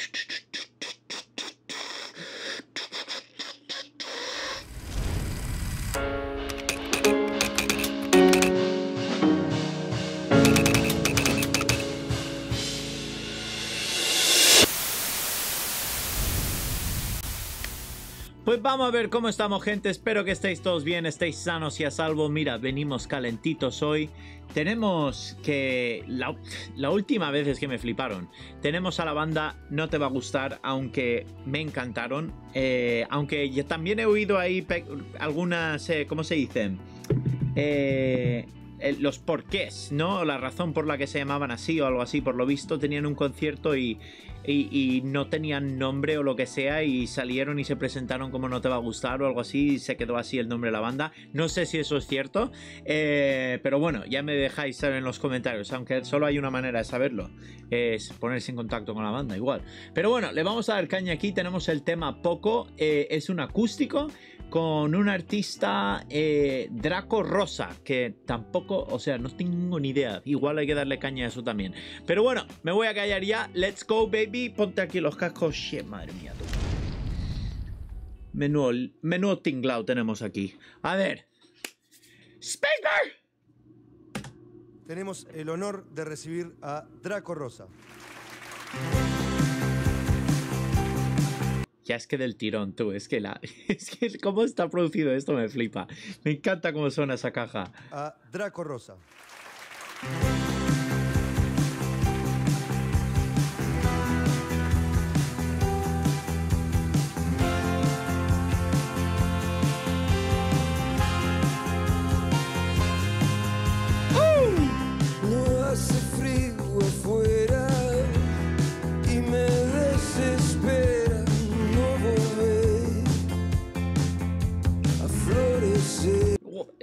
Pues vamos a ver cómo estamos, gente. Espero que estéis todos bien, estéis sanos y a salvo. Mira, venimos calentitos hoy. Tenemos que... La última vez es que me fliparon. Tenemos a la banda No Te Va a Gustar, aunque me encantaron. Aunque yo también he oído ahí algunas... ¿cómo se dicen? Los porqués, ¿no? La razón por la que se llamaban así o algo así. Por lo visto tenían un concierto y no tenían nombre o lo que sea y salieron y se presentaron como No Te Va a Gustar o algo así y se quedó así el nombre de la banda. No sé si eso es cierto, pero bueno, ya me dejáis saber en los comentarios, aunque solo hay una manera de saberlo, es ponerse en contacto con la banda igual. Pero bueno, le vamos a dar caña aquí. Tenemos el tema Poco, es un acústico con un artista, Draco Rosa, que tampoco, o sea, no tengo ni idea. Igual hay que darle caña a eso también. Pero bueno, me voy a callar ya. Let's go, baby. Ponte aquí los cascos. Shit, madre mía, tú. Menudo tinglao tenemos aquí. A ver. Spacebar. Tenemos el honor de recibir a Draco Rosa. Ya es que del tirón, tú, es que cómo está producido esto me flipa. Me encanta cómo suena esa caja. A Draco Rosa. No hace frío afuera y me desespera no volver a florecer.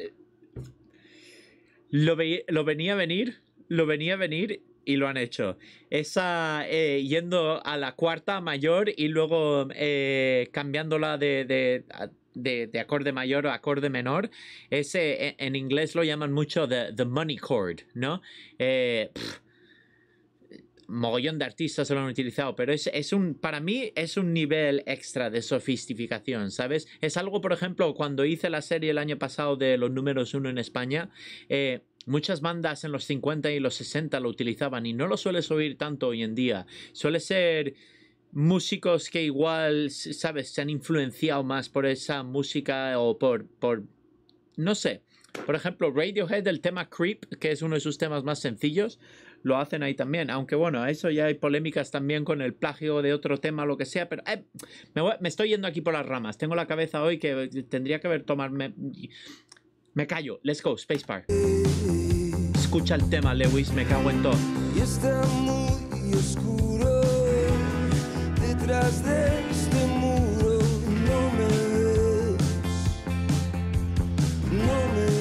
Lo venía a venir y lo han hecho. Esa yendo a la cuarta mayor y luego cambiándola de acorde mayor a acorde menor. Ese en inglés lo llaman mucho the money chord, ¿no? Mogollón de artistas se lo han utilizado, pero para mí es un nivel extra de sofisticación, ¿sabes? Es algo, por ejemplo, cuando hice la serie el año pasado de los números 1 en España, muchas bandas en los 50 y los 60 lo utilizaban y no lo sueles oír tanto hoy en día. Suele ser músicos que igual, ¿sabes? Se han influenciado más por esa música o por no sé. Por ejemplo, Radiohead, el tema Creep, que es uno de sus temas más sencillos, lo hacen ahí también. Aunque bueno, a eso ya hay polémicas también con el plagio de otro tema o lo que sea. Pero me estoy yendo aquí por las ramas. Tengo la cabeza hoy que tendría que haber tomarme... Me callo. Let's go, Spacebar. Escucha el tema, Lewis. Me cago en todo. Y está muy oscuro detrás de este muro. No me ves, no me ves.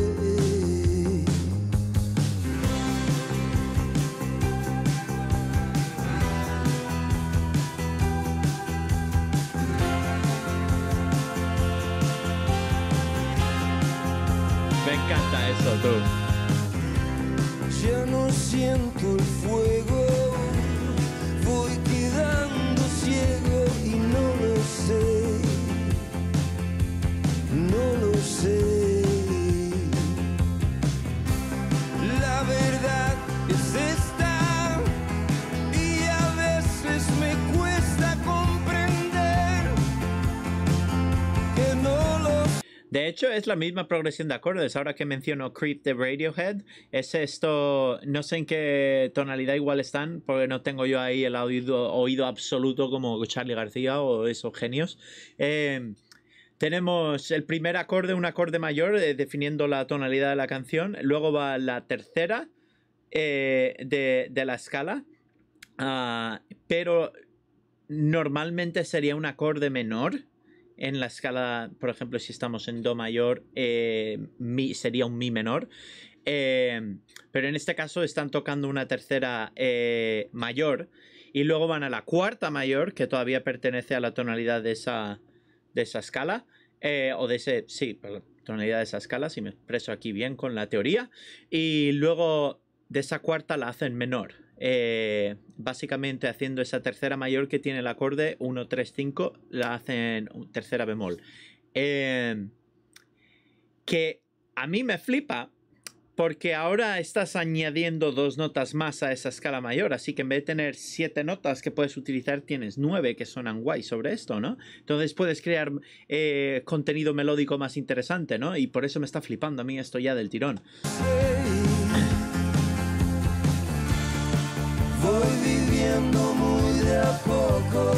Me encanta eso, tú. Ya no siento el fuego, voy quedando ciego y no lo sé, no lo sé. La verdad es esta y a veces me cuesta comprender que no lo sé. De hecho, es la misma progresión de acordes. Ahora que menciono Creep de Radiohead, es esto... No sé en qué tonalidad igual están, porque no tengo yo ahí el oído absoluto como Charly García o esos genios. Tenemos el primer acorde, un acorde mayor, definiendo la tonalidad de la canción. Luego va la tercera de la escala. Pero normalmente sería un acorde menor. En la escala, por ejemplo, si estamos en Do mayor, sería un Mi menor. Pero en este caso están tocando una tercera mayor. Y luego van a la cuarta mayor, que todavía pertenece a la tonalidad de esa escala. O de ese... Sí, tonalidad de esa escala, si me expreso aquí bien con la teoría. Y luego de esa cuarta la hacen menor. básicamente haciendo esa tercera mayor que tiene el acorde 1, 3, 5, la hacen tercera bemol. Que a mí me flipa porque ahora estás añadiendo 2 notas más a esa escala mayor, así que en vez de tener 7 notas que puedes utilizar, tienes 9 que suenan guay sobre esto, ¿no? Entonces puedes crear contenido melódico más interesante, ¿no? Y por eso me está flipando a mí esto ya del tirón. Voy viviendo muy de a poco,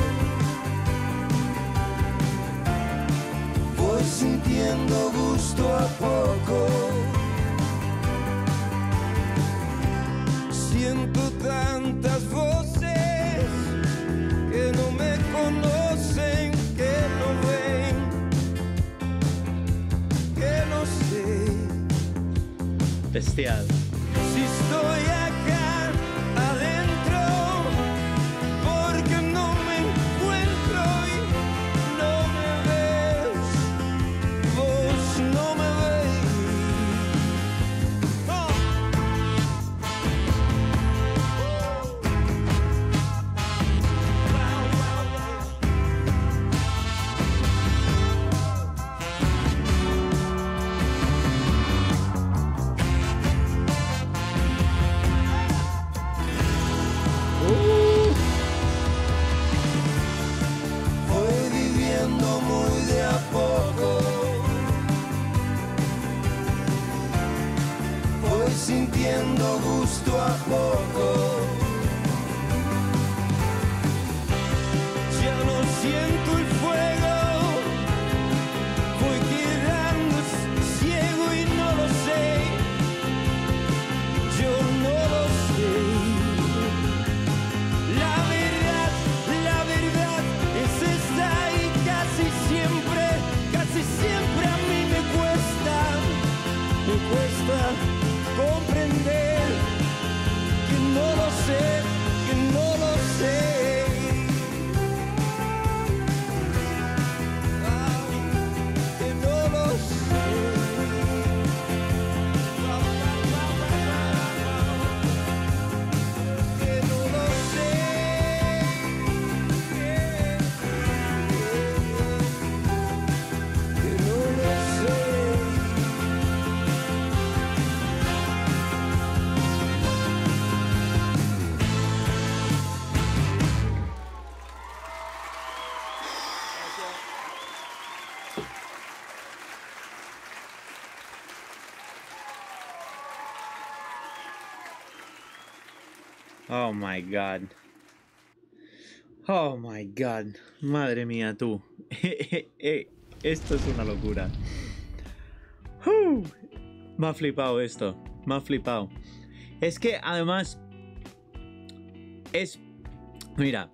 voy sintiendo gusto a poco. Siento tantas voces que no me conocen, que no ven, que no sé Bestial. si estoy acá adentro, porque no me encuentro y no me ves, vos no me veis. Oh. Voy viviendo muy de a poco, voy sintiendo gusto a poco. Ya no siento el fuego, voy quedando ciego y no lo sé, yo no lo sé. La verdad es esta y casi siempre a mí me cuesta comprender que no lo sé, que no lo sé. Ah, que no lo sé. Que no lo sé. Que no lo sé. Oh my god. Oh my god. Madre mía, tú. Esto es una locura. Me ha flipado esto. Me ha flipado. Es que además es... Mira.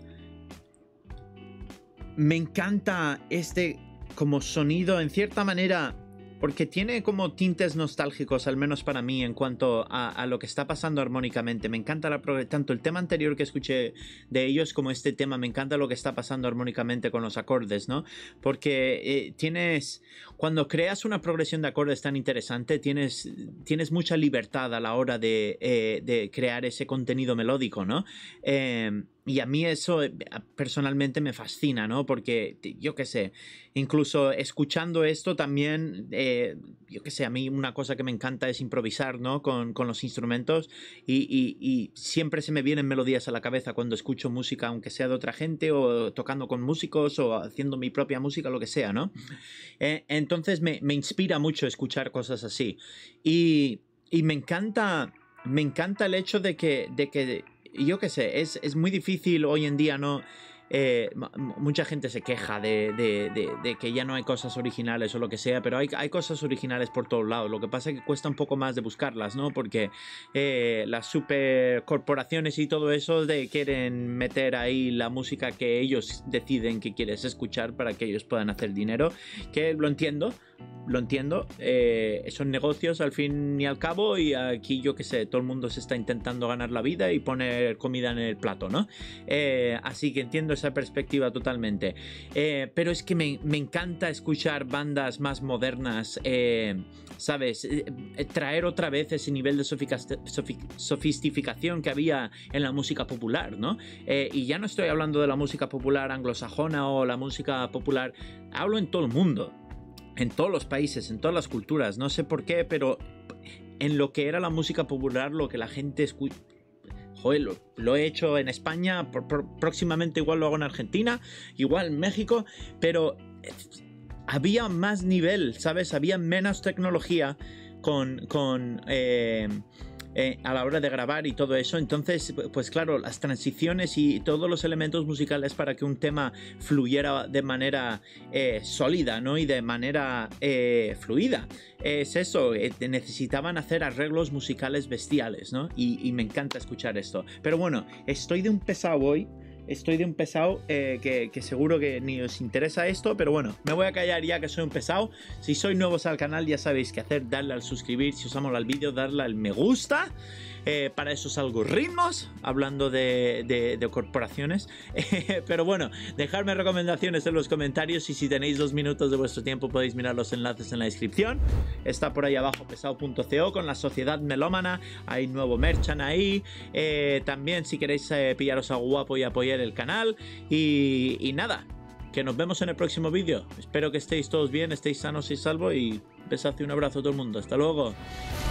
Me encanta este como sonido en cierta manera. Porque tiene como tintes nostálgicos, al menos para mí, en cuanto a lo que está pasando armónicamente. Me encanta tanto el tema anterior que escuché de ellos como este tema. Me encanta lo que está pasando armónicamente con los acordes, ¿no? Porque cuando creas una progresión de acordes tan interesante, tienes mucha libertad a la hora de crear ese contenido melódico, ¿no? Y a mí eso personalmente me fascina, ¿no? Porque, yo qué sé, incluso escuchando esto también, yo qué sé, a mí una cosa que me encanta es improvisar, ¿no? Con los instrumentos y siempre se me vienen melodías a la cabeza cuando escucho música, aunque sea de otra gente o tocando con músicos o haciendo mi propia música, lo que sea, ¿no? Entonces me inspira mucho escuchar cosas así. Y me encanta el hecho de que yo qué sé, es muy difícil hoy en día, ¿no? Mucha gente se queja de que ya no hay cosas originales o lo que sea, pero hay cosas originales por todos lados. Lo que pasa es que cuesta un poco más de buscarlas, ¿no? Porque las supercorporaciones y todo eso quieren meter ahí la música que ellos deciden que quieres escuchar para que ellos puedan hacer dinero, que lo entiendo. Son negocios al fin y al cabo, y aquí yo que sé, todo el mundo se está intentando ganar la vida y poner comida en el plato, ¿no? Así que entiendo esa perspectiva totalmente. Pero es que me encanta escuchar bandas más modernas, ¿sabes? Traer otra vez ese nivel de sofisticación que había en la música popular, ¿no? Y ya no estoy hablando de la música popular anglosajona o la música popular, hablo en todo el mundo, en todos los países, en todas las culturas, no sé por qué, pero en lo que era la música popular, lo que la gente escucha. Joder, lo he hecho en España, próximamente igual lo hago en Argentina, igual en México, pero había más nivel, ¿sabes? Había menos tecnología a la hora de grabar y todo eso. Entonces, pues claro, las transiciones y todos los elementos musicales para que un tema fluyera de manera sólida, ¿no? Y de manera fluida. Es eso, necesitaban hacer arreglos musicales bestiales, ¿no? Y me encanta escuchar esto. Pero bueno, estoy de un pesado hoy. Estoy de un pesado que seguro que ni os interesa esto, pero bueno, me voy a callar ya que soy un pesado. Si sois nuevos al canal ya sabéis qué hacer, darle al suscribir, si os ha molado el vídeo, darle al me gusta. Para esos algoritmos, hablando de corporaciones. Pero bueno, dejadme recomendaciones en los comentarios y si tenéis 2 minutos de vuestro tiempo podéis mirar los enlaces en la descripción. Está por ahí abajo pesado.co con la Sociedad Melómana, hay nuevo merchan ahí. También si queréis pillaros a guapo y apoyar el canal. Y nada, que nos vemos en el próximo vídeo. Espero que estéis todos bien, estéis sanos y salvos y besazo y un abrazo a todo el mundo. Hasta luego.